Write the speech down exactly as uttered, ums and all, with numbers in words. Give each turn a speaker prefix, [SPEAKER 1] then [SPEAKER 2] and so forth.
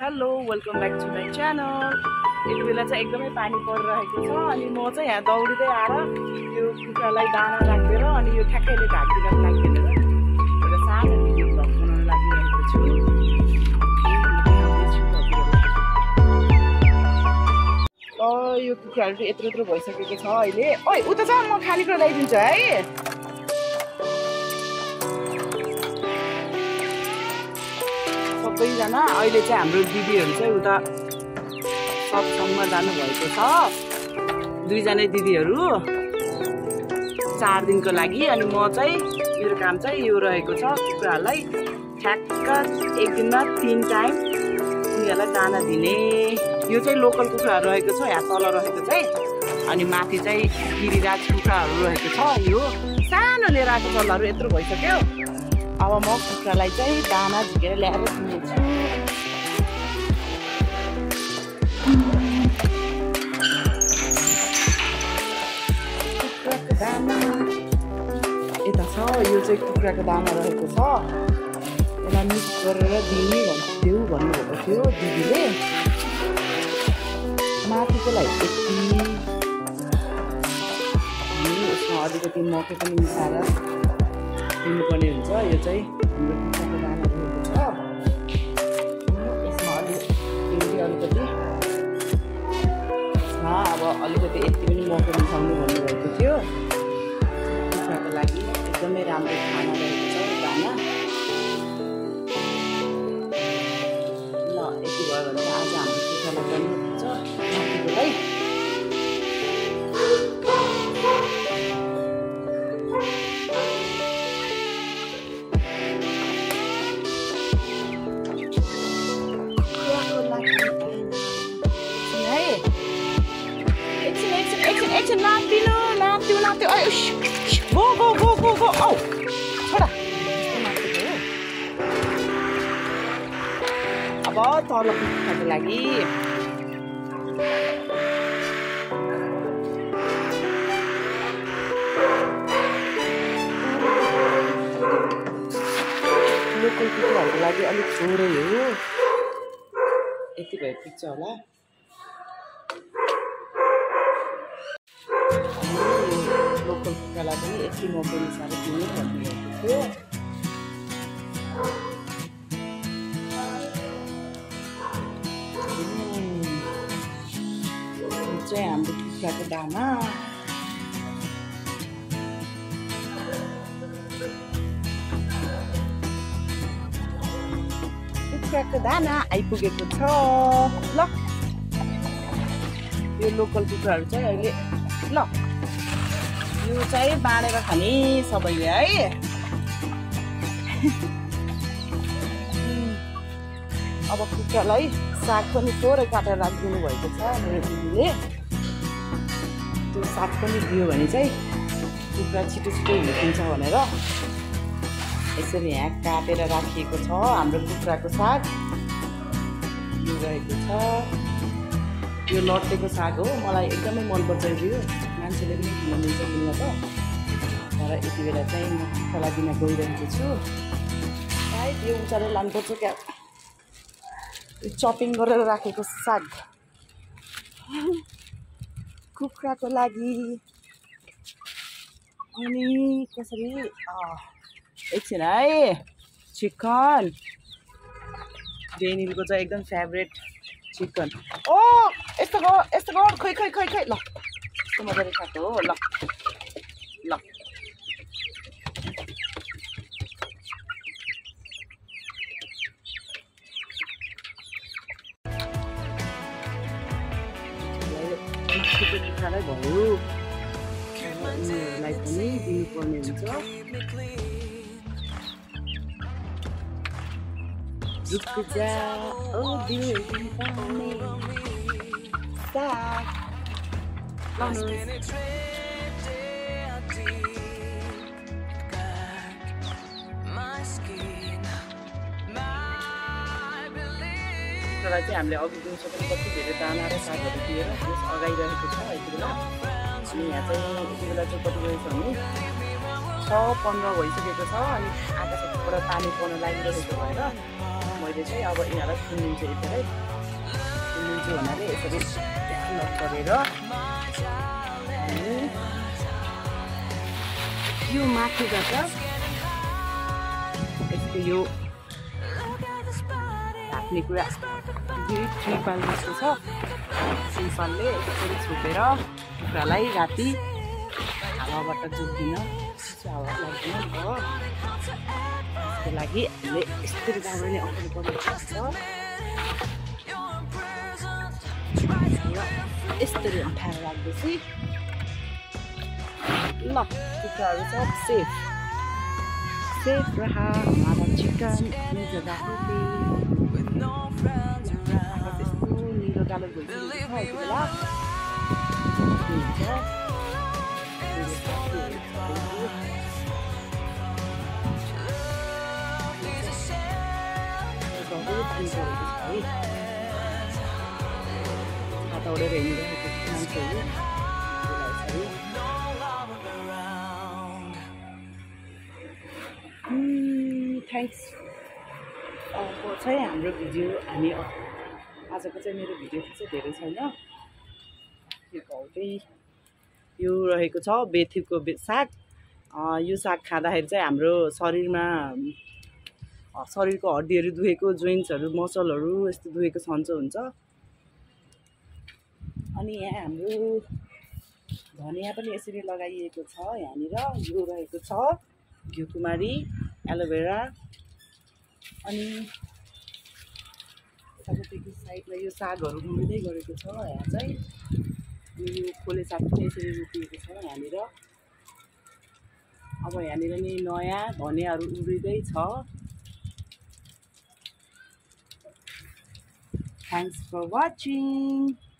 [SPEAKER 1] Hello welcome back to my channel. यति बेला चाहिँ एकदमै पानी परिरहेको छ अनि म चाहिँ यहाँ दौडिँदै आएर यो कुखुरालाई दाना राखिदिएर अनि यो ठ्याक्कैले ढाकिदिनको लागि भनेर एउटा सानो भिडियो भ्लग बनाउन लागिरहेको छु। ल यो कुखुराहरू चाहिँ यत्रो यत्रो भइसकेको छ अहिले। ओइ उता चाहिँ म खानेकुरा ल्याइदिन्छु है। सबैजना अहिले चाहिँ हाम्रो दिदीहरू चाहिँ उता सत्सङ्गमा जानुभएको छ। दुईजना दिदीहरू चार दिनको लागि अनि म चाहिँ मेरो काम चाहिँ यो रहेको छ कुखुराहरूलाई ठ्याक्क एक दिनमा तिन टाइम उनीहरूलाई दाना दिने। यो चाहिँ लोकल कुखुराहरू रहेको छ यहाँ तल रहेको चाहिँ अनि माथि चाहिँ गिरिराज कुखुराहरू रहेको छ। यो सानो लिएर आएको चल्लाहरू यत्रो भइसक्यो। अब म कुखुरालाई चाहिँ दाना झिकेर ल्याएर दिनेछु। कुखुराको दाना यता छ। यो चाहिँ कुखुराको दाना रहेको छ। यसलाई मिक्स गरेर दिने भन्थ्यो भन्नुभएको थियो दिदीले। माथिको लागि यति यसमा अलिकति मकै पनि मिसाएर दिनुपर्ने हुन्छ। यो चाहिँ हाम्रो कुखुराको दाना रहेको छ। यसमा अलिकति अलिकति यसमा अब अलिकति यति पनि मकै मिसाउनु भन्नुभएको थियो। कुखुराको लागि एकदमै राम्रो खाना रहेको छ दाना। ल यति भयो भने आज हाम्रो कुखुरालाई गर्नुहुन्छ माथिकोलाई। एकछिन नाप्दिनु नाप्दिनु नाप्दिनु go go go go go औ छोडा। अब तल कुखुराको लागि लोकल कुखुराहरूको लागि अलिक छोडै हो। यति भए पुग्छ होला। लोकल कुखुरालाई पनि यति मकै मिसाएर दिने भन्नुभएको थियो। यो चाहिँ हाम्रो कुखुराको दाना। कुखुराको दाना आइपुगेको छ। ल यो लोकल कुखुराहरू चाहिँ अहिले ल यो चाहिँ बाँडेर खाने सबैले है। अब कुखुरालाई साग पनि थोरै काटेर राखिदिनु भएको छ मेरो दिदीले। त्यो साग पनि दियो भने चाहिँ कुखुरा छिटो छिटो हुर्किन्छ भनेर यसरी यहाँ काटेर राखिएको छ हाम्रो कुखुराको साग। यो रहेको छ। यो लट्टेको साग हो। मलाई एकदमै मनपर्छ यो। मान्छेले पनि किन्न मिल्छ किन्न त। तर यति बेला चाहिँ म कुखुरालाई दिन गइरहेको छु। सायद यो उचालेर लानुपर्छ क्या। यो चपिङ गरेर राखेको साग कुखुराको लागि। अनि कसरी एकछिन है। चिकन डेनिलको चाहिँ एकदम फेभरेट चिकन। ओ यस्तो गो यस्तो गो खोइ खोइ खोइ खोइ ल यस्तो मजाले खाएको हो। ल ल कुखुरालाई भयो उनीहरूलाई पनि दिनुपर्ने हुन्छ। रुक जा ओ दिल पानी साग कुखुरालाई चाहिँ हामीले अघि दिउँसो पनि कति धेरै दाना र सागहरू दिएर त्यस अगाइरहेको छ यति बेला। अनि यहाँ चाहिँ यति बेला चाहिँ कति बजी छ भने छ पन्ध्र भइसकेको छ। अनि आकाशबाट पानी पर्न लागिरहेको भएर म मैले चाहिँ अब यिनीहरूलाई थुनिदिन्छु यतिकै थुनिदिन्छु भन्नाले यसरी लक गरेर अनि यो माथिबाट यसको यो ढाक्ने कुरा दुई त्रिपाल जस्तो छ त्रिपालले यसरी छोपेर कुखुरालाई राति हावाबाट जोगिन हावा लाग्दैन हो त्यसको लागि हामीले यस्तरी दाउराले अगाडि बढाउनुपर्छ यस्तरी अँठाएर राख्दैछु ल कुखुराहरू सब सेफ सेफ रहा हमारा चिकन अपनी जगह पे त्यस्तो निलो कालो भइसकेको छ बेला हात उडेर हिँडिरहेको मान्छेहरू थ्याङ्क्स अब चाहिँ हाम्रो भिडियो हामी आजको चाहिँ मेरो भिडियो चाहिँ धेरै छैन यो भाउ चाहिँ यो रहेको छ बेथुको साग यो साग खाँदाखेरि चाहिँ हाम्रो शरीरमा शरीरको हड्डीहरू दुखेको जोइन्ट्सहरू मसलहरू यस्तो दुखेको सन्चो हुन्छ अनि यहाँ हाम्रो धनिया पनि यसरी लगाइएको छ यहाँनिर यो रहेको छ घिउकुमारी एलोभेरा अनि यतापट्टिको साइडमा यो सागहरू उम्रिँदै गरेको छ यहाँ चाहिँ अनि यो खोले साग पनि यसरी रोपिएको छ यहाँनिर अब यहाँनिर नि नयाँ धनियाहरू उम्रिँदै छ Thanks for watching.